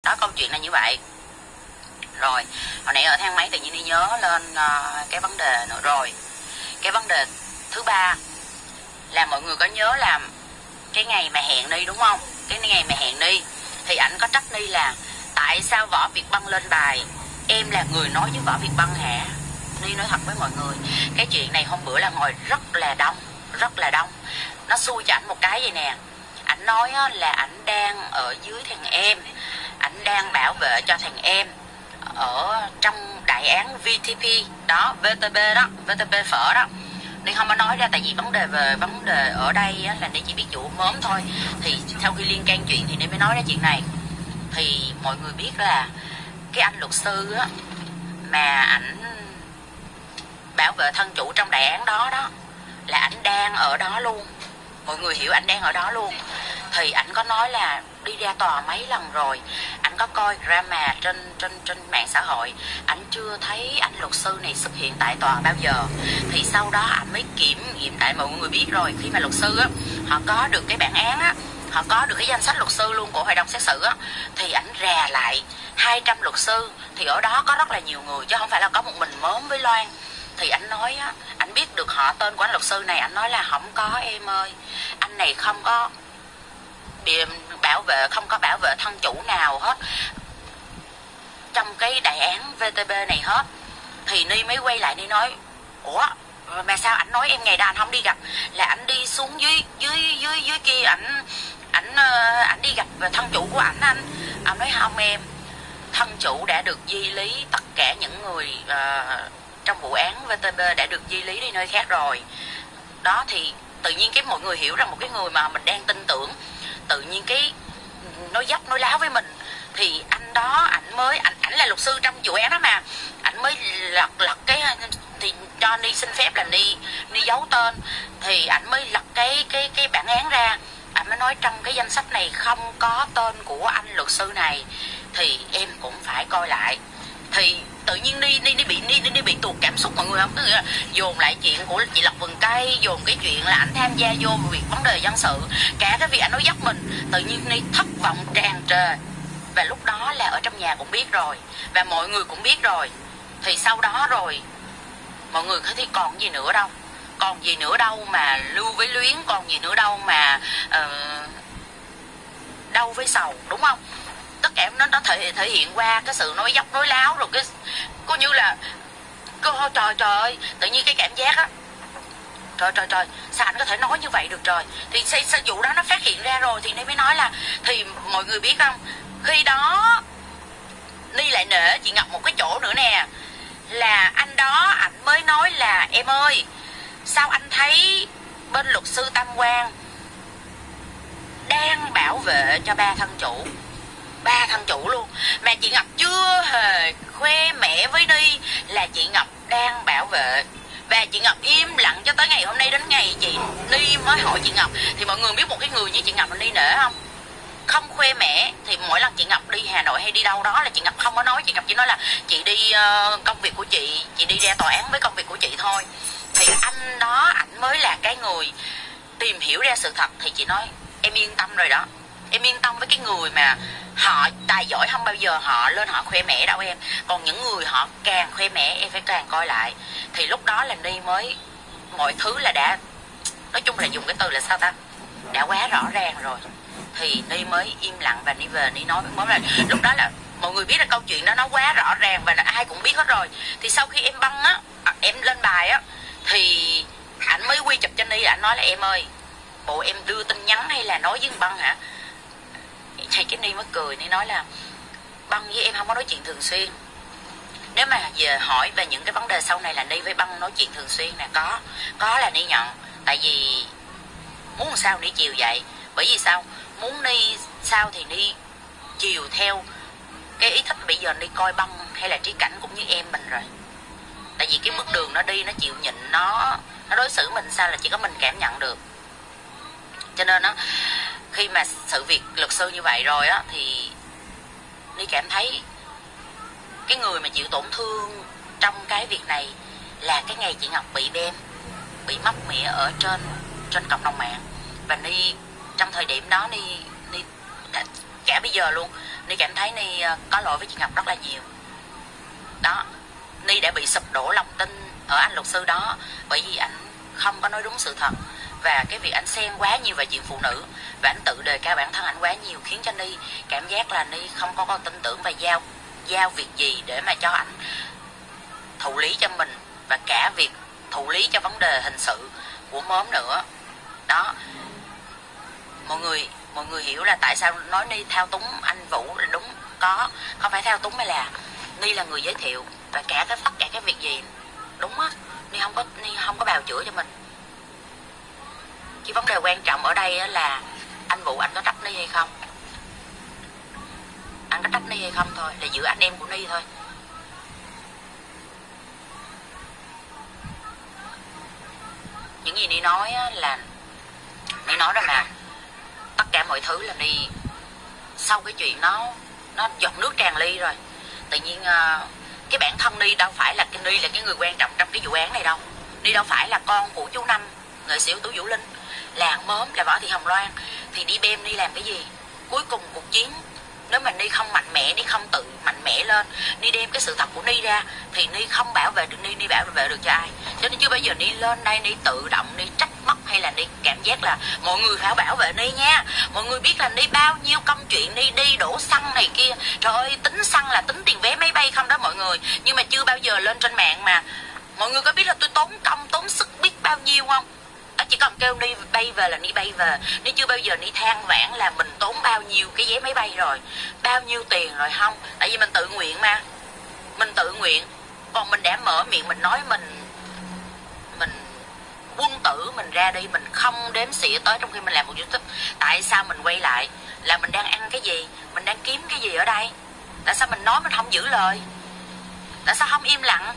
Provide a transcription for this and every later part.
đó, câu chuyện là như vậy. Rồi hồi nãy ở thang máy tự nhiên đi nhớ lên cái vấn đề nữa. Rồi cái vấn đề thứ ba là mọi người có nhớ là cái ngày mà hẹn đi đúng không? Cái ngày mà hẹn đi thì ảnh có trách Ni là tại sao Võ Việt Băng lên bài em là người nói với Võ Việt Băng hả? Ni nói thật với mọi người, cái chuyện này hôm bữa là ngồi rất là đông. Nó xui cho ảnh một cái vậy nè. Ảnh nói là ảnh đang ở dưới thằng em, ảnh đang bảo vệ cho thằng em ở trong đại án VTP đó, VTB đó, VTP phở đó. Ni không có nói ra tại vì vấn đề ở đây là Ni chỉ biết vụ mớm thôi. Thì sau khi liên can chuyện thì Ni mới nói ra chuyện này. Thì mọi người biết là cái anh luật sư mà ảnh bảo vệ thân chủ trong đại án đó là ảnh đang ở đó luôn. Mọi người hiểu ảnh đang ở đó luôn. Thì ảnh có nói là đi ra tòa mấy lần rồi, ảnh có coi drama trên mạng xã hội, ảnh chưa thấy anh luật sư này xuất hiện tại tòa bao giờ. Thì sau đó ảnh mới kiểm nghiệm, tại mọi người biết rồi, khi mà luật sư họ có được cái bản án họ có được cái danh sách luật sư luôn của hội đồng xét xử thì ảnh rà lại 200 luật sư, thì ở đó có rất là nhiều người chứ không phải là có một mình Mớm với Loan. Thì ảnh nói ảnh biết được họ tên của anh luật sư này, ảnh nói là không có em ơi, anh này không có bảo vệ thân chủ nào hết trong cái đại án VTB này hết. Thì Ni mới quay lại Ni nói ủa mà sao ảnh nói em ngày đó anh không đi gặp, là ảnh đi xuống dưới kia, ảnh đi gặp thân chủ của ảnh. Anh nói không em, thân chủ đã được di lý, tất cả những người trong vụ án VTB đã được di lý đi nơi khác rồi đó. Thì tự nhiên cái mọi người hiểu rằng một cái người mà mình đang tin tưởng tự nhiên cái nói dốc nói láo với mình, thì anh đó ảnh là luật sư trong vụ án đó mà, ảnh mới lật cái, thì cho Ni xin phép là Ni giấu tên, thì ảnh mới lật cái bản án ra, ảnh mới nói trong cái danh sách này không có tên của anh luật sư này, thì em cũng phải coi lại. Thì tự nhiên Ni bị tuột cảm xúc mọi người không, tức là dồn lại chuyện của chị Lộc Vườn Cây, dồn cái chuyện là ảnh tham gia vô việc vấn đề dân sự, cả cái việc ảnh nói dốc mình, tự nhiên Ni thất vọng tràn trề. Và lúc đó là ở trong nhà cũng biết rồi và mọi người cũng biết rồi. Thì sau đó rồi mọi người thấy thì còn gì nữa đâu mà lưu với luyến, còn gì nữa đâu mà đau với sầu, đúng không? Tất cả nó thể hiện qua cái sự nói dốc nói láo, rồi cái coi như là trời ơi, tự nhiên cái cảm giác trời sao anh có thể nói như vậy được trời. Thì sao vụ đó nó phát hiện ra rồi thì Ni mới nói là, thì mọi người biết không, khi đó Ni lại nể chị Ngọc một cái chỗ nữa nè, là anh đó ảnh mới nói là em ơi sao anh thấy bên luật sư Tam Quang đang bảo vệ cho ba thân chủ luôn, mà chị Ngọc chưa hề khoe mẽ với Ni là chị Ngọc đang bảo vệ. Và chị Ngọc im lặng cho tới ngày hôm nay, đến ngày chị Ni mới hỏi chị Ngọc. Thì mọi người biết một cái người như chị Ngọc là Ni nể không khoe mẽ. Thì mỗi lần chị Ngọc đi Hà Nội hay đi đâu đó là chị Ngọc không có nói, chị Ngọc chỉ nói là chị đi công việc của chị đi ra tòa án với công việc của chị thôi. Thì anh đó ảnh mới là cái người tìm hiểu ra sự thật. Thì chị nói em yên tâm rồi đó, em yên tâm với cái người mà họ tài giỏi không bao giờ họ lên họ khoe mẽ đâu em. Còn những người họ càng khoe mẽ em phải càng coi lại. Thì lúc đó là Ni mới, mọi thứ là đã, nói chung là dùng cái từ là sao ta, đã quá rõ ràng rồi. Thì Ni mới im lặng và Ni về Ni nói với Mớm là lúc đó là mọi người biết là câu chuyện đó nó quá rõ ràng và ai cũng biết hết rồi. Thì sau khi em băng em lên bài thì ảnh mới quy chụp cho Ni, ảnh nói là em ơi bộ em đưa tin nhắn hay là nói với Băng hả? Thì cái Ni mới cười, Ni nói là Băng với em không có nói chuyện thường xuyên. Nếu mà về hỏi về những cái vấn đề sau này là Ni với Băng nói chuyện thường xuyên nè, có là Ni nhận. Tại vì muốn sao Ni chiều vậy. Bởi vì sao? Muốn Ni sao thì Ni chiều theo cái ý thích. Bây giờ Ni coi Băng hay là Trí Cảnh cũng như em mình rồi. Tại vì cái bước đường nó đi, nó chịu nhịn, nó đối xử mình sao là chỉ có mình cảm nhận được. Cho nên khi mà sự việc luật sư như vậy rồi thì Ni cảm thấy cái người mà chịu tổn thương trong cái việc này là cái ngày chị Ngọc bị bem, bị móc mỉa ở trên cộng đồng mạng. Và Ni trong thời điểm đó Ni cả bây giờ luôn Ni cảm thấy Ni có lỗi với chị Ngọc rất là nhiều. Đó, Ni đã bị sụp đổ lòng tin ở anh luật sư đó, bởi vì anh không có nói đúng sự thật. Và cái việc anh xen quá nhiều về chuyện phụ nữ, và anh tự đề cao bản thân anh quá nhiều, khiến cho Ni cảm giác là Ni không có tin tưởng và giao việc gì để mà cho anh thụ lý cho mình, và cả việc thụ lý cho vấn đề hình sự của Mớm nữa. Đó, mọi người hiểu là tại sao nói Ni thao túng anh Vũ là đúng. Không phải thao túng, mà là Ni là người giới thiệu, và tất cả cái việc gì đúng á, Ni không có bào chữa cho mình. Cái vấn đề quan trọng ở đây là anh Vũ anh có trách Ni hay không, anh có trách Ni hay không thôi, là giữa anh em của Ni thôi. Những gì Ni nói là Ni nói rồi mà, tất cả mọi thứ là Ni sau cái chuyện nó giọt nước tràn ly rồi. Tự nhiên cái bản thân Ni đâu phải là Ni là cái người quan trọng trong cái vụ án này đâu. Ni đâu phải là con của chú Năm, nghệ sĩ ưu tú Vũ Linh, là Mớm, là Võ Thị Hồng Loan. Thì đi bem Ni làm cái gì? Cuối cùng cuộc chiến, nếu mà Ni không mạnh mẽ, Ni không tự mạnh mẽ lên, Ni đem cái sự thật của Ni ra, thì Ni không bảo vệ được Ni bảo vệ được cho ai. Cho nên chưa bao giờ Ni lên đây Ni tự động Ni trách móc, hay là Ni cảm giác là mọi người phải bảo vệ Ni nha. Mọi người biết là Ni bao nhiêu công chuyện Ni đi đổ xăng này kia. Trời ơi, tính xăng là tính tiền vé máy bay không đó mọi người. Nhưng mà chưa bao giờ lên trên mạng mà mọi người có biết là tôi tốn công tốn sức biết bao nhiêu không? Đó, chỉ cần kêu Ni bay về là Ni bay về. Ni chưa bao giờ Ni than vãn là mình tốn bao nhiêu cái vé máy bay rồi, bao nhiêu tiền rồi, không. Tại vì mình tự nguyện mà, mình tự nguyện. Còn mình đã mở miệng mình nói mình quân tử mình ra đi, mình không đếm xỉa tới trong khi mình làm một YouTube. Tại sao mình quay lại? Là mình đang ăn cái gì, mình đang kiếm cái gì ở đây? Tại sao mình nói mình không giữ lời? Tại sao không im lặng?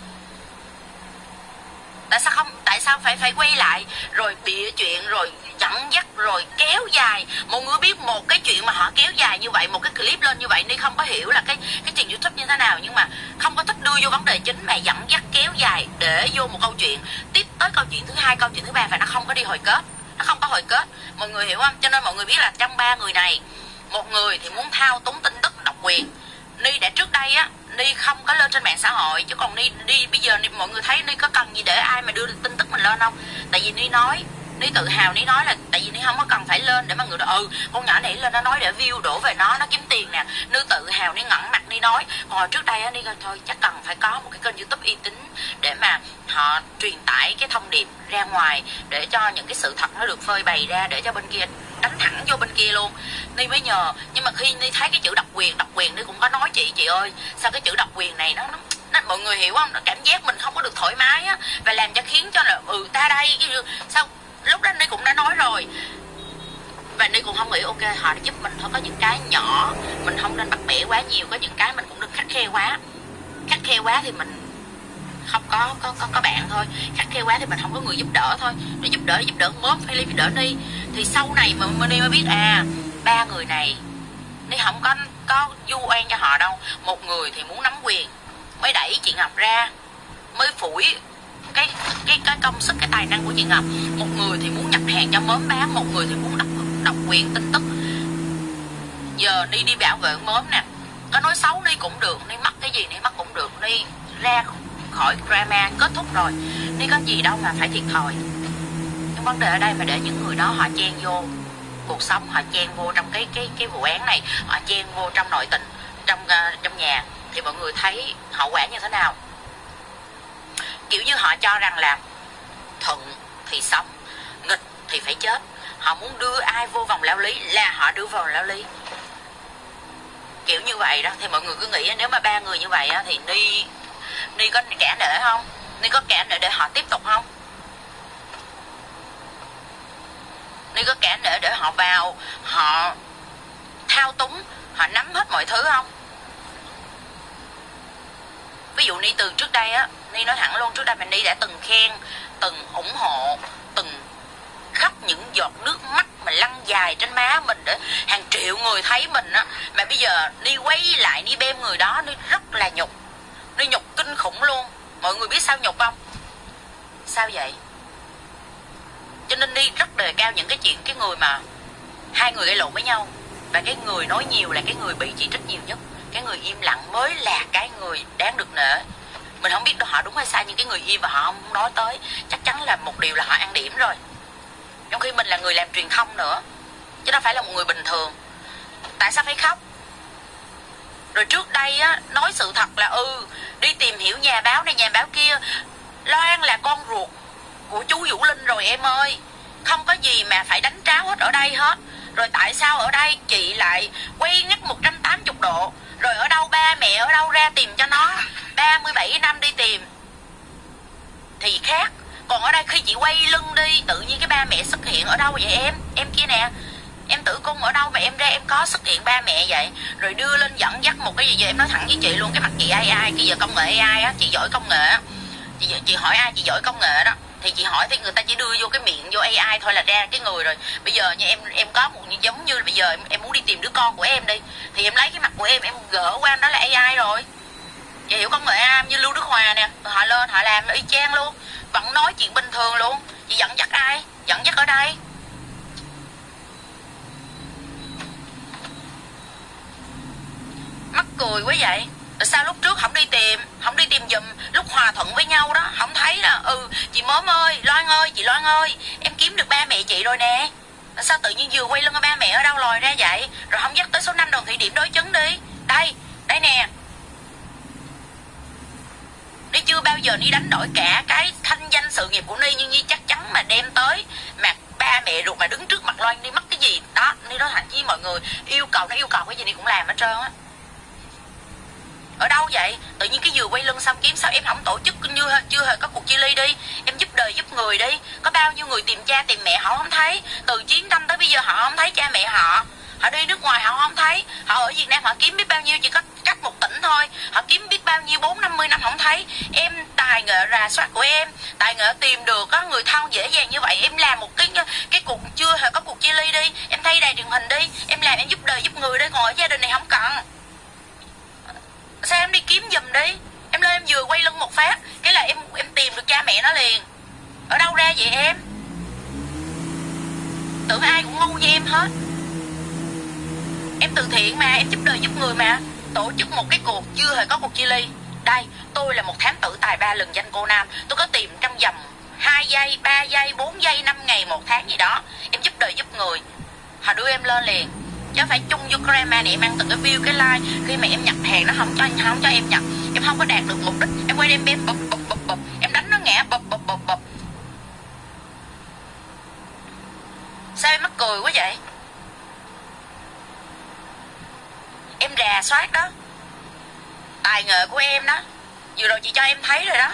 Tại sao phải quay lại rồi bịa chuyện, rồi dẫn dắt, rồi kéo dài? Mọi người biết một cái chuyện mà họ kéo dài như vậy, một cái clip lên như vậy, Ni không có hiểu là cái chuyện YouTube như thế nào, nhưng mà không có thích đưa vô vấn đề chính mà dẫn dắt kéo dài để vô một câu chuyện, tiếp tới câu chuyện thứ hai, câu chuyện thứ ba, và nó không có đi hồi kết, nó không có hồi kết. Mọi người hiểu không? Cho nên mọi người biết là trong ba người này, một người thì muốn thao túng tin tức độc quyền. Ni đã trước đây á, Ni không có lên trên mạng xã hội, chứ còn Ni bây giờ mọi người thấy Ni có cần gì để ai mà đưa tin tức mình lên không? Tại vì Ni nói, Ni tự hào, Ni nói là tại vì Ni không có cần phải lên để mà người đó con nhỏ này lên nó nói để view đổ về nó kiếm tiền nè. Ni tự hào, Ni ngẩng mặt Ni nói. Hồi trước đây á, Ni thôi chắc cần phải có một cái kênh YouTube uy tín để mà họ truyền tải cái thông điệp ra ngoài, để cho những cái sự thật nó được phơi bày ra, để cho bên kia đánh thẳng vô bên kia luôn. Ni mới nhờ. Nhưng mà khi Ni thấy cái chữ độc quyền Ni cũng có nói chị ơi, sao cái chữ độc quyền này nó mọi người hiểu không? Nó cảm giác mình không có được thoải mái á, và làm cho khiến cho là ta đây cái sao. Lúc đó Ni cũng đã nói rồi, và Ni cũng không nghĩ ok họ đã giúp mình thôi. Có những cái nhỏ mình không nên bắt bẻ quá nhiều, có những cái mình cũng đừng khắt khe quá thì mình không có bạn thôi, khắt khe quá thì mình không có người giúp đỡ thôi. Để giúp đỡ Mớm hay giúp đỡ Ni. Thì sau này mà Ni mới biết ba người này Ni không có vu oan cho họ đâu. Một người thì muốn nắm quyền mới đẩy chị Ngọc ra, mới phủi cái công sức, cái tài năng của chị Ngọc. Một người thì muốn nhập hàng cho Mớm bán, một người thì muốn độc quyền tin tức. Giờ Ni đi bảo vệ Mớm nè, có nói xấu Ni cũng được, Ni mắc cái gì Ni mắc cũng được. Ni ra khỏi drama, kết thúc rồi, Ni có gì đâu mà phải thiệt thòi. Nhưng vấn đề ở đây mà để những người đó họ chen vô cuộc sống, họ chen vô trong cái vụ án này, họ chen vô trong nội tình trong nhà, thì mọi người thấy hậu quả như thế nào. Kiểu như họ cho rằng là thuận thì sống, nghịch thì phải chết. Họ muốn đưa ai vô vòng lao lý là họ đưa vào vòng lao lý, kiểu như vậy đó. Thì mọi người cứ nghĩ nếu mà ba người như vậy á, thì Ni có cả nể không? Ni có cả nể để họ tiếp tục không? Ni có cả nể để họ vào, họ thao túng, họ nắm hết mọi thứ không? Ví dụ Ni từ trước đây á, Ni nói thẳng luôn, trước đây mà Ni đã từng khen, từng ủng hộ, từng khóc những giọt nước mắt mà lăn dài trên má mình để hàng triệu người thấy mình á. Mà bây giờ Ni quay lại Ni bem người đó, Ni rất là nhục. Ni nhục kinh khủng luôn. Mọi người biết sao nhục không? Sao vậy? Cho nên Ni rất đề cao những cái chuyện cái người mà hai người gây lộn với nhau, Và cái người nói nhiều là cái người bị chỉ trích nhiều nhất. Cái người im lặng mới là cái người đáng được nể. Mình không biết họ đúng hay sai, nhưng cái người im và họ không nói tới, chắc chắn là một điều là họ ăn điểm rồi. Trong khi mình là người làm truyền thông nữa, chứ đâu phải là một người bình thường. Tại sao phải khóc? Rồi trước đây á, nói sự thật là đi tìm hiểu nhà báo này nhà báo kia. Loan là con ruột của chú Vũ Linh rồi em ơi, không có gì mà phải đánh tráo hết ở đây hết. Rồi tại sao ở đây chị lại quay ngắt 180 độ? Rồi ở đâu ba mẹ ở đâu ra tìm cho nó 37 năm đi tìm thì khác. Còn ở đây khi chị quay lưng đi, tự nhiên cái ba mẹ xuất hiện ở đâu vậy em kia nè, em Tử Cung ở đâu mà em ra em có xuất hiện ba mẹ vậy? Rồi đưa lên dẫn dắt một cái gì vậy? Em nói thẳng với chị luôn, cái mặt chị AI, cái giờ công nghệ AI á, chị giỏi công nghệ á, chị hỏi ai chị giỏi công nghệ đó thì chị hỏi thì người ta chỉ đưa vô cái miệng vô AI thôi là ra cái người rồi. Bây giờ như em có một giống như bây giờ em muốn đi tìm đứa con của em đi, thì em lấy cái mặt của em gỡ qua đó là AI rồi. Chị hiểu công nghệ AI như Lưu Đức Hòa nè, họ lên họ làm y chang luôn, vẫn nói chuyện bình thường luôn. Chị dẫn dắt ai? Dẫn dắt ở đây. Mắc cười quá vậy. Sao lúc trước không đi tìm giùm, lúc hòa thuận với nhau đó không thấy là chị Mớm ơi, Loan ơi, chị Loan ơi, em kiếm được ba mẹ chị rồi nè. Sao tự nhiên vừa quay lưng ba mẹ ở đâu lòi ra vậy? Rồi không dắt tới số 5 Đoàn Thị Điểm đối chứng đi. Đây nè. Ni chưa bao giờ Ni đánh đổi cả cái thanh danh sự nghiệp của Ni, nhưng Ni chắc chắn mà đem tới mà ba mẹ ruột mà đứng trước mặt Loan Ni mất cái gì đó. Ni nói thẳng với mọi người, yêu cầu cái gì Ni cũng làm hết trơn á. Ở đâu vậy? Tự nhiên cái vừa quay lưng xong kiếm sao em không tổ chức như chưa hề có cuộc chia ly đi. Em giúp đời giúp người đi. Có bao nhiêu người tìm cha tìm mẹ họ không thấy. Từ chiến tranh tới bây giờ họ không thấy cha mẹ họ. Họ đi nước ngoài họ không thấy. Họ ở Việt Nam họ kiếm biết bao nhiêu, chỉ có cách một tỉnh thôi. Họ kiếm biết bao nhiêu 40-50 năm không thấy. Em tài nghệ rà soát của em, tài nghệ tìm được có người thân dễ dàng như vậy. Em làm một cái cuộc chưa hề có cuộc chia ly đi. Em thay đài truyền hình đi. Em làm em giúp đời giúp người đi. Còn ở gia đình này không cần. Sao em đi kiếm giùm đi. Em lên em vừa quay lưng một phát cái là em tìm được cha mẹ nó liền. Ở đâu ra vậy em? Tưởng ai cũng ngu như em hết. Em từ thiện mà, em giúp đời giúp người mà. Tổ chức một cái cuộc chưa hề có cuộc chia ly. Đây, tôi là một thám tử tài ba lừng danh cô Nam. Tôi có tìm trong vòng 2 giây, 3 giây, 4 giây, 5 ngày, 1 tháng gì đó. Em giúp đời giúp người. Họ đưa em lên liền. Chứ phải chung vô Grandma này em ăn từng cái view cái like. Khi mà em nhập hàng nó không cho em nhập, em không có đạt được mục đích, em quay em bụp, em đánh nó ngã bụp. Sao em mắc cười quá vậy? Em rà soát đó, tài nghệ của em đó, vừa rồi chị cho em thấy rồi đó.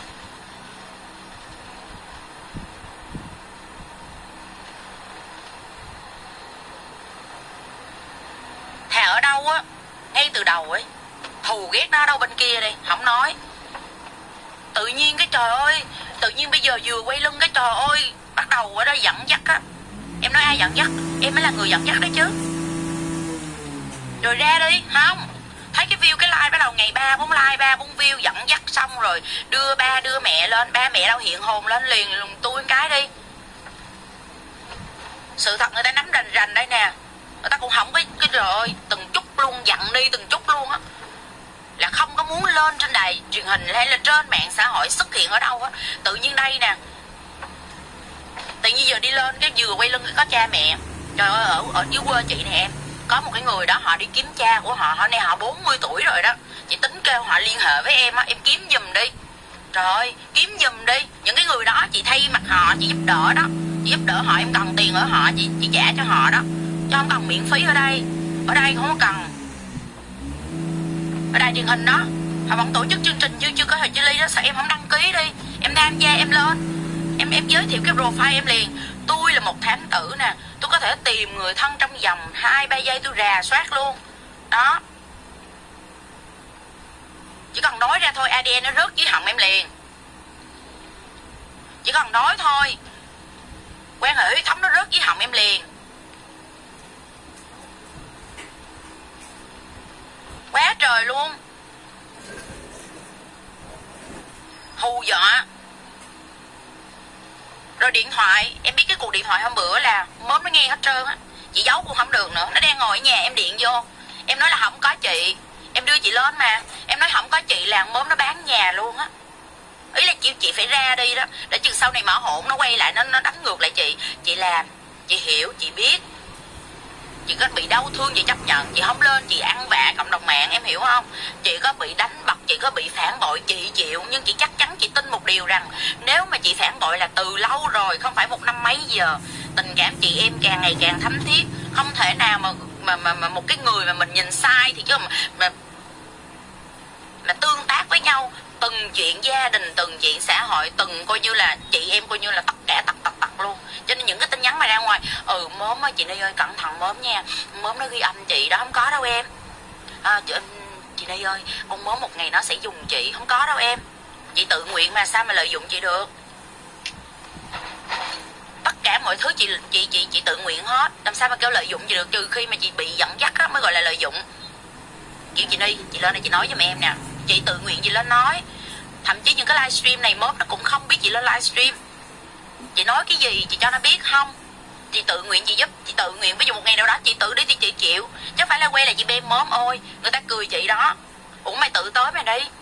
Thà ở đâu á, ngay từ đầu ấy, thù ghét nó ở đâu bên kia đi, không nói. Tự nhiên cái trời ơi, tự nhiên bây giờ vừa quay lưng cái trời ơi, bắt đầu ở đây dẫn dắt á. Em nói ai dẫn dắt? Em mới là người dẫn dắt đấy chứ. Rồi ra đi, không? Thấy cái view cái like bắt đầu ngày 3-4 like, 3-4 view dẫn dắt xong rồi đưa ba đưa mẹ lên, ba mẹ đâu hiện hồn lên liền tôi cái đi. Sự thật người ta nắm rành rành đây nè. Người ta cũng không có cái trời ơi, từng chút luôn, dặn đi từng chút luôn á. Là không có muốn lên trên đài truyền hình hay là trên mạng xã hội xuất hiện ở đâu á. Tự nhiên đây nè, tự nhiên giờ đi lên cái vừa quay lưng có cha mẹ. Trời ơi, ở dưới quê chị nè em, có một cái người đó họ đi kiếm cha của họ nay họ 40 tuổi rồi đó. Chị tính kêu họ liên hệ với em á, em kiếm giùm đi. Trời ơi, kiếm giùm đi. Những cái người đó chị thay mặt họ, chị giúp đỡ đó. Chị giúp đỡ họ, em cần tiền ở họ, chị trả cho họ đó. Chứ không cần miễn phí ở đây. Ở đây không có cần. Ở đài truyền hình đó họ vẫn tổ chức chương trình chưa có thời chia ly đó. Sao em không đăng ký đi, em tham gia em lên, em giới thiệu cái profile em liền. Tôi là một thám tử nè, tôi có thể tìm người thân trong vòng 2-3 giây, tôi rà soát luôn đó. Chỉ cần nói ra thôi ADN nó rớt dưới họng em liền. Chỉ cần nói thôi, quan hệ huyết thống nó rớt dưới họng em liền. Quá trời luôn. Hù dọa. Rồi điện thoại, em biết cái cuộc điện thoại hôm bữa là Mớm nó nghe hết trơn á. Chị giấu cũng không được nữa. Nó đang ngồi ở nhà em điện vô. Em nói là không có chị. Em đưa chị lên mà. Em nói không có chị là mớm nó bán nhà luôn á. Ý là chị phải ra đi đó. Để chừng sau này mở hỗn nó quay lại, nó đánh ngược lại chị. Chị làm, chị hiểu, chị biết. Chị có bị đau thương chị chấp nhận. Chị không lên chị ăn vạ cộng đồng mạng, em hiểu không? Chị có bị đánh bật, chị có bị phản bội, chị chịu. Nhưng chị chắc chắn chị tin một điều rằng nếu mà chị phản bội là từ lâu rồi, không phải 1 năm mấy giờ. Tình cảm chị em càng ngày càng thấm thiết. Không thể nào mà một cái người mà mình nhìn sai thì chứ mà tương tác với nhau từng chuyện gia đình, từng chuyện xã hội, từng coi như là chị em coi như là tất cả tật luôn. Cho nên những cái tin nhắn mà ra ngoài mớm ơi, chị Ni ơi cẩn thận mớm nha, mớm nó ghi âm chị đó, không có đâu em. Chị Ni ơi, con mớm một ngày nó sẽ dùng chị, không có đâu em. Chị tự nguyện mà, sao mà lợi dụng chị được. Tất cả mọi thứ chị tự nguyện hết, làm sao mà kêu lợi dụng chị được, trừ khi mà chị bị dẫn dắt á mới gọi là lợi dụng. Kiểu chị Ni, chị lên đây chị nói với mẹ em nè, chị tự nguyện chị lên nói. Thậm chí những cái livestream này mớm nó cũng không biết chị lên livestream. Chị nói cái gì chị cho nó biết không. Chị tự nguyện chị giúp, chị tự nguyện ví dụ một ngày nào đó chị tự đi thì chị chịu. Chứ không phải là quay là chị bem mớm ôi, người ta cười chị đó. Ủa mày tự tới mày đi.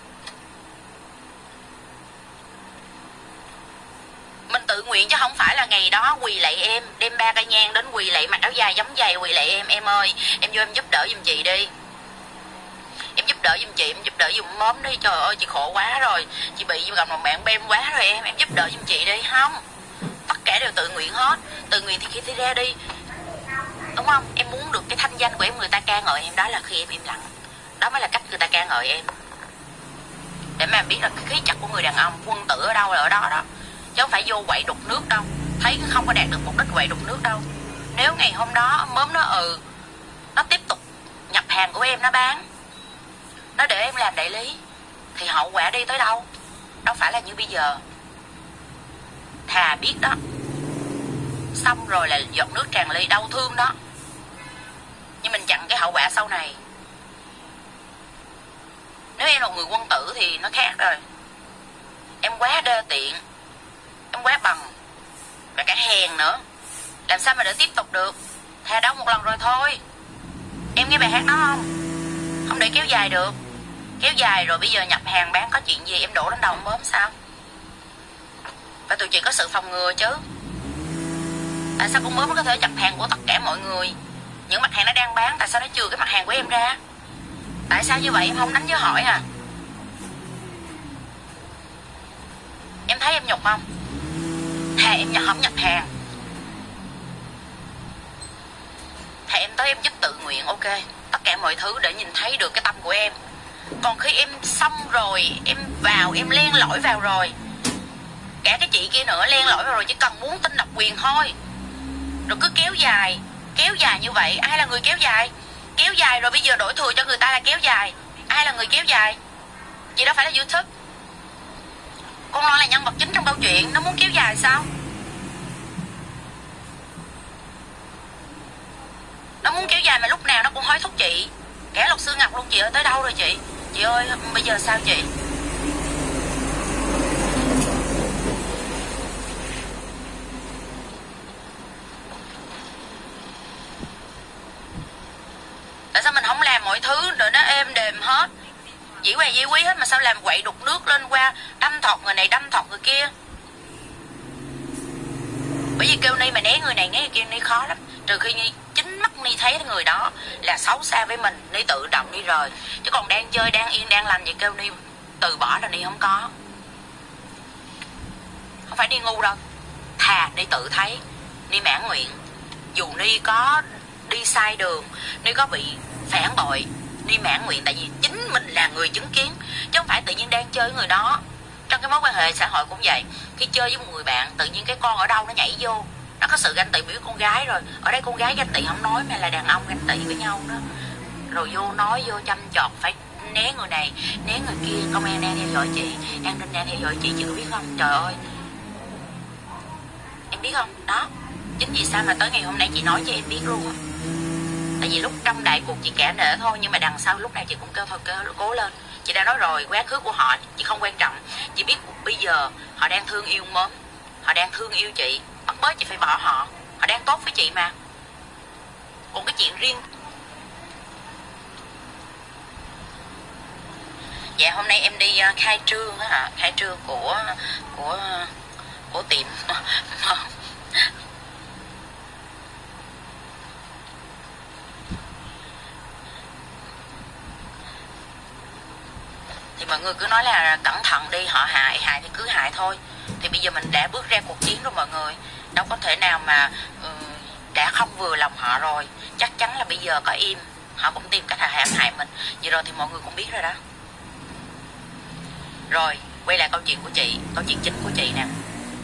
Mình tự nguyện chứ không phải là ngày đó quỳ lại em, đem 3 cây nhang đến quỳ lại, mặc áo dài giống giày quỳ lại em ơi, em vô em giúp đỡ giùm chị đi. Em giúp đỡ giùm chị, em giúp đỡ giùm mớm đi. Trời ơi chị khổ quá rồi, chị bị gặp một bạn bem quá rồi em giúp đỡ giùm chị đi. Không, tất cả đều tự nguyện hết. Tự nguyện thì khi thì ra đi, đúng không? Em muốn được cái thanh danh của em, người ta ca ngợi em, đó là khi em im lặng. Đó mới là cách người ta ca ngợi em, để mà em biết là cái khí chất của người đàn ông quân tử ở đâu là ở đó đó, chứ không phải vô quậy đục nước đâu. Thấy không có đạt được mục đích quậy đục nước đâu. Nếu ngày hôm đó mớm nó tiếp tục nhập hàng của em, nó bán, nó để em làm đại lý, thì hậu quả đi tới đâu? Đâu phải là như bây giờ. Thà biết đó, xong rồi là giọt nước tràn ly, đau thương đó, nhưng mình chặn cái hậu quả sau này. Nếu em là một người quân tử thì nó khác rồi. Em quá đê tiện, em quá bằng, và cả hèn nữa, làm sao mà để tiếp tục được. Thà đau một lần rồi thôi. Em nghe bài hát đó không? Không để kéo dài được. Kéo dài rồi bây giờ nhập hàng bán có chuyện gì em đổ lên đầu mớm sao? Và tụi chị có sự phòng ngừa chứ. Tại sao con mớm có thể nhập hàng của tất cả mọi người? Những mặt hàng nó đang bán, tại sao nó chừa cái mặt hàng của em ra? Tại sao như vậy em không đánh dấu hỏi à? Em thấy em nhục không? Thà em không nhập hàng, thà em tới em giúp tự nguyện, ok. Tất cả mọi thứ để nhìn thấy được cái tâm của em. Còn khi em xong rồi, em vào, em len lỏi vào rồi, cả cái chị kia nữa len lỏi vào rồi, chỉ cần muốn tin độc quyền thôi. Rồi cứ kéo dài như vậy. Ai là người kéo dài? Kéo dài rồi bây giờ đổi thừa cho người ta là kéo dài. Ai là người kéo dài? Chị đâu phải là YouTube. Con Loan là nhân vật chính trong câu chuyện, nó muốn kéo dài sao? Nó muốn kéo dài mà lúc nào nó cũng hối thúc chị. Cả luật sư Ngọc luôn. Chị ơi tới đâu rồi chị? Chị ơi bây giờ sao chị? Tại sao mình không làm mọi thứ để nó êm đềm hết, dĩ hòa vi quý hết, mà sao làm quậy đục nước lên qua đâm thọc người này đâm thọc người kia? Bởi vì kêu Ni mà né người này né người kia Ni khó lắm. Trừ khi Ni chính mắt Ni thấy người đó là xấu xa với mình, Ni tự động Ni rời. Chứ còn đang chơi, đang yên, đang lành vậy kêu Ni từ bỏ là Ni không có. Không phải Ni ngu đâu. Thà Ni tự thấy, Ni mãn nguyện. Dù Ni có đi sai đường, Ni có bị phản bội, Ni mãn nguyện. Tại vì chính mình là người chứng kiến, chứ không phải tự nhiên đang chơi với người đó. Trong cái mối quan hệ xã hội cũng vậy. Khi chơi với một người bạn, tự nhiên cái con ở đâu nó nhảy vô. Nó có sự ganh tị với con gái rồi. Ở đây con gái ganh tị không nói, mà là đàn ông ganh tị với nhau đó. Rồi vô nói, vô chăm chọt, phải né người này, né người kia. Công an đang theo dõi chị, an ninh đang theo dõi chị có biết không? Trời ơi, em biết không? Đó, chính vì sao mà tới ngày hôm nay chị nói cho em biết luôn á. Tại vì lúc trong đại cuộc chị cả nể thôi, nhưng mà đằng sau lúc nào chị cũng kêu thôi cố lên. Chị đã nói rồi, quá khứ của họ chị không quan trọng. Chị biết bây giờ họ đang thương yêu mớm, họ đang thương yêu chị, bắt mới chị phải bỏ họ. Họ đang tốt với chị mà. Còn cái chuyện riêng, dạ hôm nay em đi khai trương á hả, khai trương của tiệm thì mọi người cứ nói là cẩn thận đi, họ hại thì cứ hại thôi. Thì bây giờ mình đã bước ra cuộc chiến rồi mọi người, đâu có thể nào mà đã không vừa lòng họ rồi, chắc chắn là bây giờ có im họ cũng tìm cách hãm hại mình. Vậy rồi thì mọi người cũng biết rồi đó. Rồi quay lại câu chuyện của chị, câu chuyện chính của chị nè.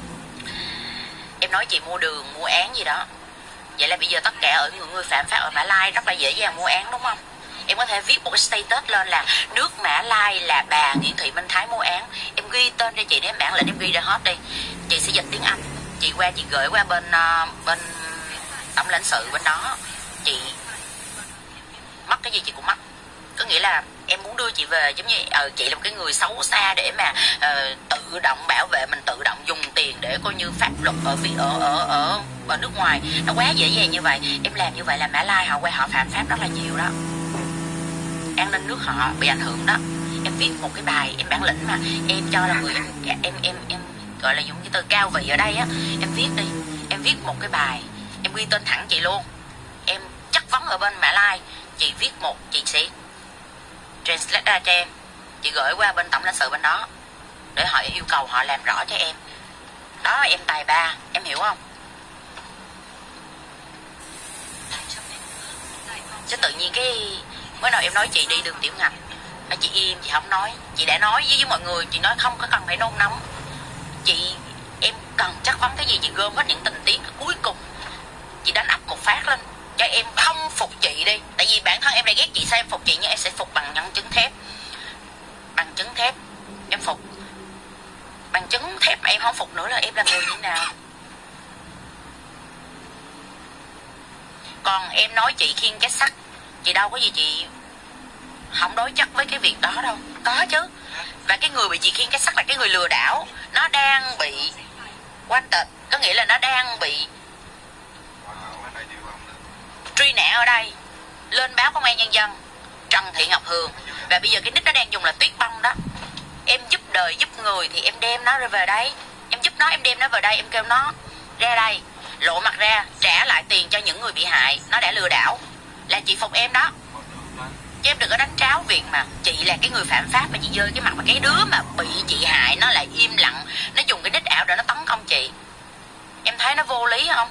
Em nói chị mua đường mua án gì đó, vậy là bây giờ tất cả ở những người phạm pháp ở Mã Lai rất là dễ dàng mua án đúng không? Em có thể viết một cái status lên là nước Mã Lai là bà Nguyễn Thị Minh Thái mua án, em ghi tên cho chị, nếu em bản lệnh em ghi ra hết đi, chị sẽ dịch tiếng Anh, chị gửi qua bên tổng lãnh sự bên đó. Chị mất cái gì chị cũng mất, có nghĩa là em muốn đưa chị về giống như chị là một cái người xấu xa để mà tự động bảo vệ mình, tự động dùng tiền để coi như pháp luật ở nước ngoài nó quá dễ dàng như vậy. Em làm như vậy là Mã Lai họ phạm pháp rất là nhiều đó, an ninh nước họ bị ảnh hưởng đó. Em viết một cái bài, em bản lĩnh mà, em cho là người em gọi là dùng cái từ cao vị ở đây á, em viết đi, em viết một cái bài, em ghi tên thẳng chị luôn, em chất vấn ở bên Mã Lai, chị viết một, chị sẽ translate ra cho em, chị gửi qua bên tổng lãnh sự bên đó để họ yêu cầu họ làm rõ cho em. Đó em tài ba, em hiểu không? Chứ tự nhiên cái mới đầu em nói chị đi đường tiểu ngạch, mà chị im, chị không nói. Chị đã nói với mọi người, chị nói không có cần phải nôn nóng. Em cần chất vấn cái gì chị gom hết những tình tiết, cuối cùng chị đánh ập một phát lên cho em không phục chị đi. Tại vì bản thân em đã ghét chị, sao em phục chị, nhưng em sẽ phục bằng nhân chứng thép. Bằng chứng thép em phục, bằng chứng thép mà em không phục nữa là em là người như nào. Còn em nói chị khiêng cái sắt, chị đâu có gì chị không đối chất với cái việc đó đâu, có chứ. Và cái người bị chị khiêng cái sắt là cái người lừa đảo, nó đang bị wanted, có nghĩa là nó đang bị truy nã ở đây, lên báo công an nhân dân Trần Thị Ngọc Hường. Và bây giờ cái nick nó đang dùng là Tuyết Băng đó. Em giúp đời giúp người thì em đem nó về đây, em giúp nó, em đem nó về đây, em kêu nó ra đây lộ mặt ra trả lại tiền cho những người bị hại, nó đã lừa đảo, là chị phục em đó. Chứ em đừng có đánh tráo việc mà chị là cái người phạm pháp mà chị dơ cái mặt mà cái đứa mà bị chị hại nó lại im lặng, nó dùng cái nick ảo để nó tấn công chị. Em thấy nó vô lý không?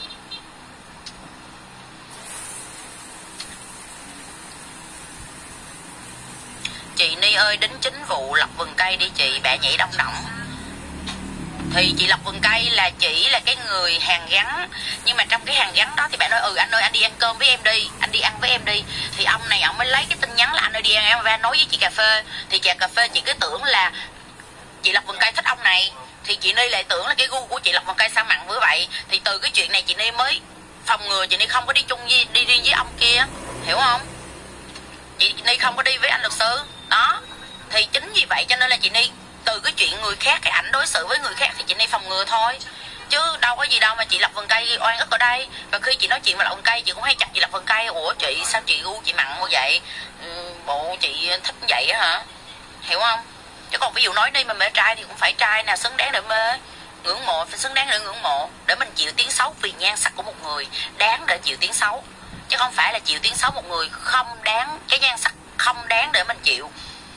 Chị Ni ơi, đính chính vụ lọc vườn cây đi chị, bả nhảy đông động. Thì chị lọc vườn cây là chỉ là cái người hàng gắn, nhưng mà trong cái hàng gắn đó thì bạn nói anh ơi anh đi ăn cơm với em đi, anh đi ăn với em đi. Thì ông này ông mới lấy cái tin nhắn là anh ơi đi ăn em và nói với chị cà phê. Thì chị cà phê chị cứ tưởng là chị lọc vườn cây thích ông này, thì chị Ni lại tưởng là cái gu của chị lọc vườn cây sao mặn với vậy. Thì từ cái chuyện này chị Ni mới phòng ngừa, chị Ni không có đi chung đi riêng với ông kia, hiểu không? Chị Ni không có đi với anh luật sư đó. Thì chính vì vậy cho nên là chị Ni từ cái chuyện người khác, cái ảnh đối xử với người khác thì chị Ni phòng ngừa thôi, chứ đâu có gì đâu mà chị lọc vườn cây oan ức ở đây. Và khi chị nói chuyện mà lọc vườn cây, chị cũng hay chặt chị lọc vườn cây. Ủa chị sao chị gu chị mặn như vậy, bộ chị thích vậy á hả, hiểu không? Chứ còn ví dụ nói đi mà mê trai thì cũng phải trai nào xứng đáng để mê, ngưỡng mộ phải xứng đáng để ngưỡng mộ, để mình chịu tiếng xấu vì nhan sắc của một người, đáng để chịu tiếng xấu, chứ không phải là chịu tiếng xấu một người không đáng, cái nhan sắc không đáng để mình chịu.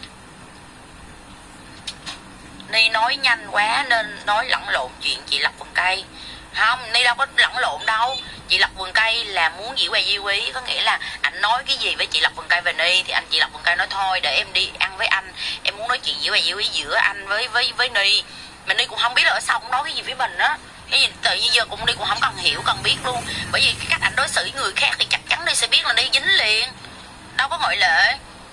Ni nói nhanh quá nên nói lẫn lộn chuyện chị lọc vườn cây. Không, Ni đâu có lẫn lộn đâu. Chị lọc vườn cây là muốn dĩ hòa vi quý, có nghĩa là anh nói cái gì với chị lọc vườn cây về Ni thì chị lọc vườn cây nói thôi để em đi ăn với anh, em muốn nói chuyện dĩ hòa vi quý giữa anh với Ni. Mà Ni cũng không biết là ở sau cũng nói cái gì với mình á, cái gì tự nhiên giờ cũng Ni cũng không cần hiểu cần biết luôn, bởi vì cái cách anh đối xử với người khác thì chắc chắn Ni sẽ biết là Ni dính liền, đâu có ngoại lệ.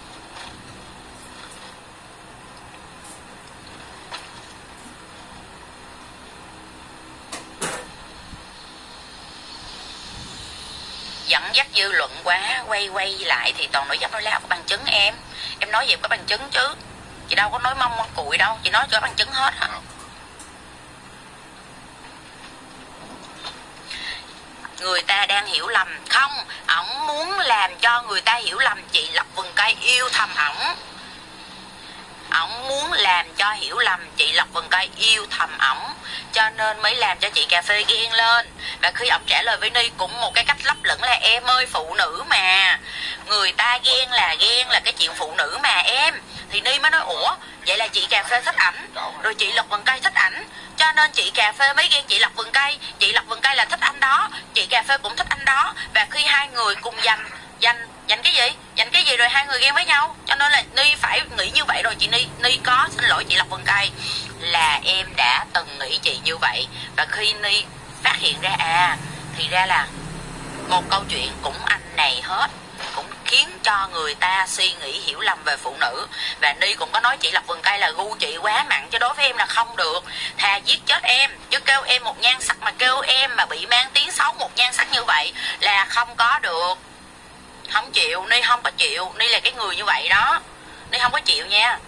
Dẫn dắt dư luận quá, quay lại thì toàn nói dấp nói lao có bằng chứng. Em nói gì có bằng chứng chứ, chị đâu có nói mong cụi đâu, chị nói cho bằng chứng hết hả? người ta đang hiểu lầm. Không, ổng muốn làm cho người ta hiểu lầm chị Lộc Vừng Cây yêu thầm ổng. Ổng muốn làm cho hiểu lầm chị Lộc Vừng Cây yêu thầm ổng, cho nên mới làm cho chị cà phê ghen lên. Và khi ổng trả lời với Ni cũng một cái cách lấp lửng là em ơi phụ nữ mà, người ta ghen là cái chuyện phụ nữ mà em. Thì Ni mới nói ủa vậy là chị cà phê thích ảnh, rồi chị Lộc Vừng Cây thích ảnh, cho nên chị cà phê mới ghen chị Lộc Vừng Cây. Chị Lộc Vừng Cây là thích anh đó, chị cà phê cũng thích anh đó. Và khi hai người cùng dành cái gì rồi hai người ghen với nhau, cho nên là Ni phải nghĩ như vậy. Rồi chị Ni có xin lỗi chị Lộc Vừng Cây là em đã từng nghĩ chị như vậy. Và khi Ni phát hiện ra thì ra là một câu chuyện cũng anh này hết, cũng khiến cho người ta suy nghĩ hiểu lầm về phụ nữ. Và Ni cũng có nói chị Lộc Vừng Cây là gu chị quá mặn, chứ đối với em là không được, thà giết chết em chứ kêu em một nhan sắc mà kêu em mà bị mang tiếng xấu một nhan sắc như vậy là không có được. Không chịu, Ni không có chịu. Ni là cái người như vậy đó, Ni không có chịu nha.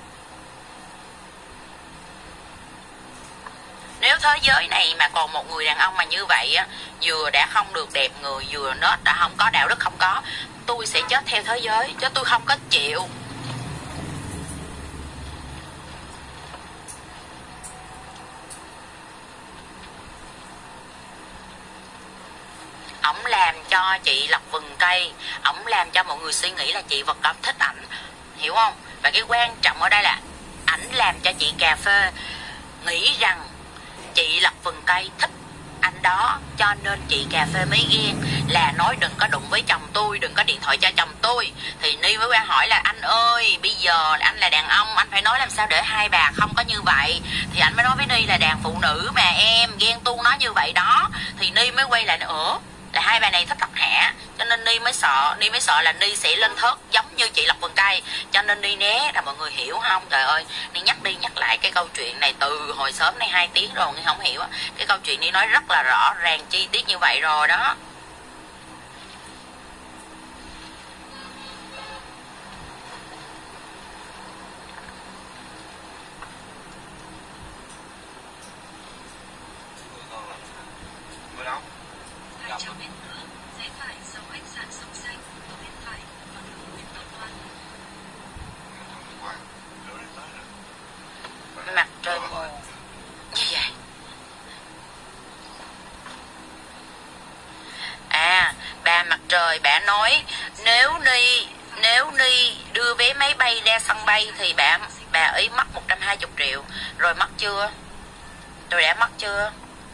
Nếu thế giới này mà còn một người đàn ông mà như vậy á, vừa đã không được đẹp người, vừa nó đã không có đạo đức, không có, tôi sẽ chết theo thế giới chứ tôi không có chịu. Ổng làm cho chị Lộc Vừng Cây, ổng làm cho mọi người suy nghĩ là chị vật cẩm thích ảnh, hiểu không? Và cái quan trọng ở đây là ảnh làm cho chị cà phê nghĩ rằng chị Lộc Vừng Cây thích anh đó, cho nên chị cà phê mới ghen, là nói đừng có đụng với chồng tôi, đừng có điện thoại cho chồng tôi. Thì Ni mới qua hỏi là anh ơi, bây giờ anh là đàn ông, anh phải nói làm sao để hai bà không có như vậy. Thì anh mới nói với Ni là đàn phụ nữ mà em, ghen tuông nó như vậy đó. Thì Ni mới quay lại là hai bà này thích tập hả, cho nên Ni mới sợ là Ni sẽ lên thớt giống như chị Lộc Vừng Cây, cho nên Ni né là mọi người hiểu không? Trời ơi, Ni nhắc đi nhắc lại cái câu chuyện này từ hồi sớm nay 2 tiếng rồi, Ni không hiểu cái câu chuyện Ni nói rất là rõ ràng chi tiết như vậy rồi đó. Mặt trời mù như vậy. Bà Mặt Trời bà nói nếu Ni đưa vé máy bay ra sân bay thì bà ấy mất 120 triệu. Rồi mất chưa? Rồi đã mất chưa?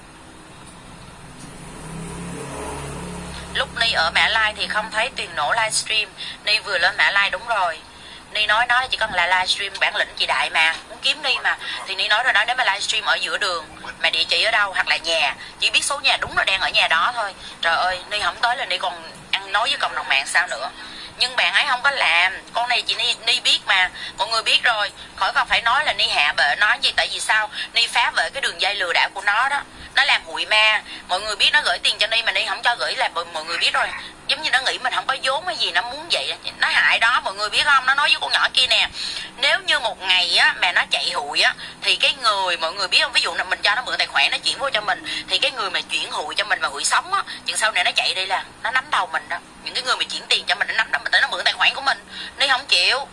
Lúc Ni ở Mã Lai thì không thấy Tuyền nổ livestream. Ni vừa lên Mã Lai đúng rồi. Ni nói nó chỉ cần là livestream bản lĩnh chị Đại mà, muốn kiếm Ni mà. Thì Ni nói rồi đó, nếu mà livestream ở giữa đường mà địa chỉ ở đâu hoặc là nhà, chỉ biết số nhà đúng là đang ở nhà đó thôi. Trời ơi, Ni không tới là Ni còn ăn nói với cộng đồng mạng sao nữa. Nhưng bạn ấy không có làm. Con này chị Ni biết mà, mọi người biết rồi, khỏi còn phải nói là Ni hạ bệ nó gì. Tại vì sao? Ni phá vỡ cái đường dây lừa đảo của nó đó. Nó làm hụi ma. Mọi người biết nó gửi tiền cho Ni mà Ni không cho gửi là mọi người biết rồi. Giống như nó nghĩ mình không có vốn hay gì, nó muốn vậy. Nó hại đó, mọi người biết không? Nó nói với con nhỏ kia nè, nếu như một ngày á mà nó chạy hụi á thì cái người, mọi người biết không, ví dụ là mình cho nó mượn tài khoản, nó chuyển vô cho mình, thì cái người mà chuyển hụi cho mình mà hụi sống á, chừng sau này nó chạy đi là nó nắm đầu mình đó. Những cái người mà chuyển tiền cho mình nó nắm đầu mình, tới nó mượn tài khoản của mình, Ni không chịu.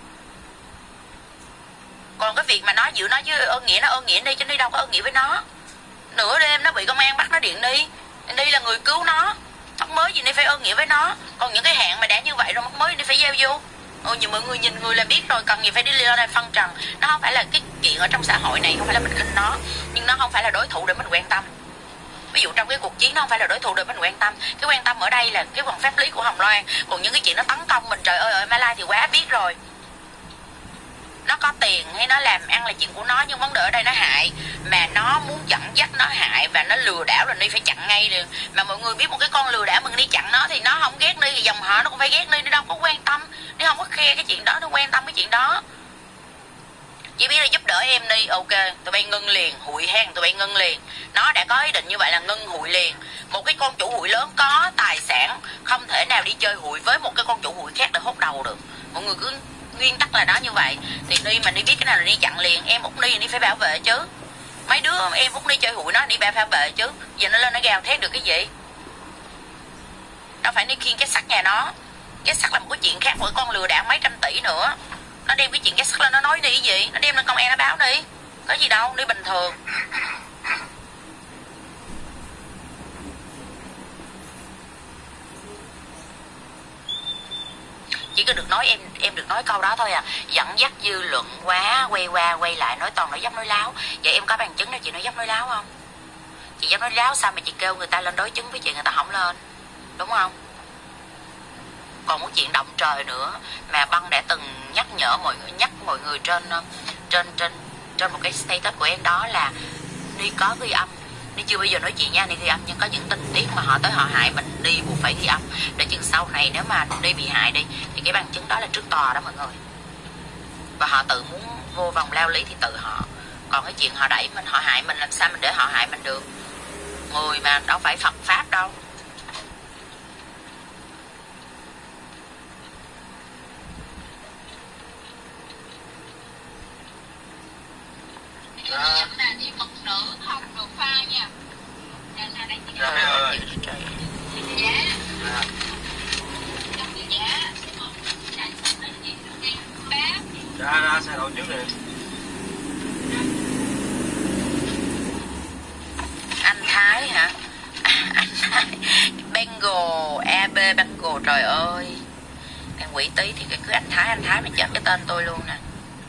Còn cái việc mà nó giữ nó với ơn nghĩa, nó ơn nghĩa đi chứ Ni đâu có ơn nghĩa với nó. Nửa đêm nó bị công an bắt nó điện Ni là người cứu nó, mắc mới gì Ni phải ơn nghĩa với nó. Còn những cái hạn mà đã như vậy rồi, mắc mới Ni phải gieo vô. Nhưng mọi người nhìn người là biết rồi, cần gì phải đi lên đây phân trần. Nó không phải là cái chuyện ở trong xã hội này, không phải là mình khinh nó, nhưng nó không phải là đối thủ để mình quan tâm. Ví dụ trong cái cuộc chiến nó không phải là đối thủ để mình quan tâm. Cái quan tâm ở đây là cái phần pháp lý của Hồng Loan. Còn những cái chuyện nó tấn công mình, trời ơi, ở Mã Lai thì quá biết rồi. Nó có tiền hay nó làm ăn là chuyện của nó, nhưng vấn đề ở đây nó hại. Mà nó muốn dẫn dắt, nó hại và nó lừa đảo là Ni phải chặn ngay liền. Mà mọi người biết một cái con lừa đảo mình đi chặn nó thì nó không ghét Ni, thì dòng họ nó cũng phải ghét Ni. Nó đâu có quan tâm, nó không có khe cái chuyện đó, nó quan tâm cái chuyện đó. Chỉ biết là giúp đỡ em Ni, ok, tụi bay ngưng liền, hụi hang tụi bay ngưng liền. Nó đã có ý định như vậy là ngưng hụi liền. Một cái con chủ hụi lớn có tài sản không thể nào đi chơi hụi với một cái con chủ hụi khác để hốt đầu được. Mọi người cứ nguyên tắc là đó như vậy. Thì Ni mà Ni biết cái nào là Ni chặn liền. Em út Ni phải bảo vệ chứ. Mấy đứa em út Ni chơi hụi nó đi bảo vệ chứ. Giờ nó lên nó gào thét được cái gì. đâu phải Ni khiêng cái sắt nhà nó. Cái sắt là một cái chuyện khác, mỗi con lừa đảo mấy trăm tỷ nữa. Nó đem cái chuyện cái sắt lên nó nói đi cái gì, nó đem lên công an nó báo đi, có gì đâu, đi bình thường. Chỉ có được nói em được nói câu đó thôi à, dẫn dắt dư luận quá, quay qua quay lại nói toàn nói dốc nói láo. Vậy em có bằng chứng đâu chị nói dốc nói láo không? Chị dám nói láo sao mà chị kêu người ta lên đối chứng với chị, người ta không lên, đúng không? Còn một chuyện động trời nữa mà Băng đã từng nhắc mọi người trên một cái status của em, đó là Ni có ghi âm. Ni chưa bao giờ nói chuyện nha, Ni ghi âm, nhưng có những tình tiết mà họ tới họ hại mình, Ni buộc phải ghi âm để chừng sau này nếu mà Ni bị hại đi thì cái bằng chứng đó là trước tòa đó mọi người. Và họ tự muốn vô vòng lao lý thì tự họ. Còn cái chuyện họ đẩy mình, họ hại mình, làm sao mình để họ hại mình được? Người mà đâu phải Phật Pháp đâu. Là đi mực nữ không được pha nha. Trời ơi. Giá. Ra xe đậu trước đi. Anh Thái hả? Anh Thái Bengal, AB Bengal, trời ơi. Thằng quỷ tí thì cứ anh Thái mà chết cái tên tôi luôn nè.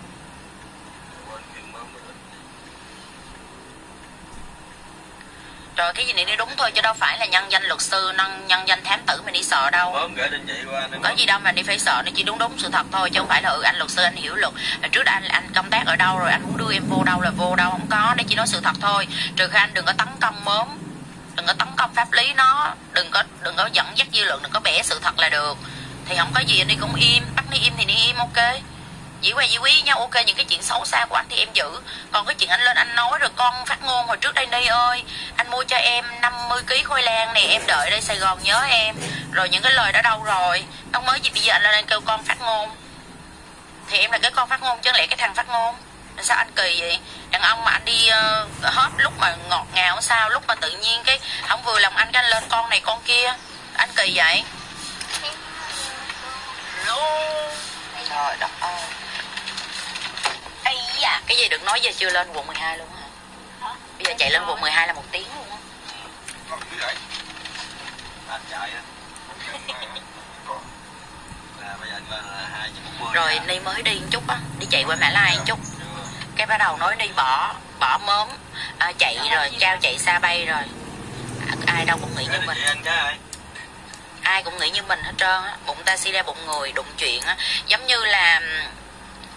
Rồi cái gì này đi đúng thôi, chứ đâu phải là nhân danh luật sư, nhân danh thám tử mình đi sợ đâu. Gửi định vị qua có gì đâu mà đi phải sợ, nó chỉ đúng sự thật thôi, chứ không phải là anh luật sư anh hiểu luật. Trước đây anh công tác ở đâu rồi, anh muốn đưa em vô đâu là vô đâu, không có. Nó chỉ nói sự thật thôi. Trừ khi anh đừng có tấn công mớm, đừng có tấn công pháp lý nó, đừng có dẫn dắt dư luận, đừng có bẻ sự thật là được. Thì không có gì, anh đi cũng im, bắt đi im thì đi im, ok. Dĩ qua dĩ quý nhau, ok. Những cái chuyện xấu xa của anh thì em giữ. Còn cái chuyện anh lên anh nói rồi con phát ngôn hồi trước đây, Ni ơi anh mua cho em 50 kg khoai lang này, em đợi đây Sài Gòn nhớ em. Rồi những cái lời đó đâu rồi? Đâu mới gì bây giờ anh lên anh kêu con phát ngôn. Thì em là cái con phát ngôn chứ lẽ cái thằng phát ngôn. Sao anh kỳ vậy? Đàn ông mà anh đi hết lúc mà ngọt ngào sao, lúc mà tự nhiên cái không vừa lòng anh lên con này con kia. Anh kỳ vậy? Trời đất ơi. Ây da, cái gì được nói giờ chưa lên quận 12 luôn hả? Bây giờ chạy lên quận 12 là 1 tiếng luôn á. Rồi Ni mới đi một chút á, đi chạy qua Mã Lai một chút. Cái bắt đầu nói Ni bỏ mớm, chạy rồi, trao chạy xa bay rồi. Ai đâu cũng nghĩ như mình. Ai cũng nghĩ như mình hết trơn á. Bụng ta suy ra bụng người, đụng chuyện á. Giống như là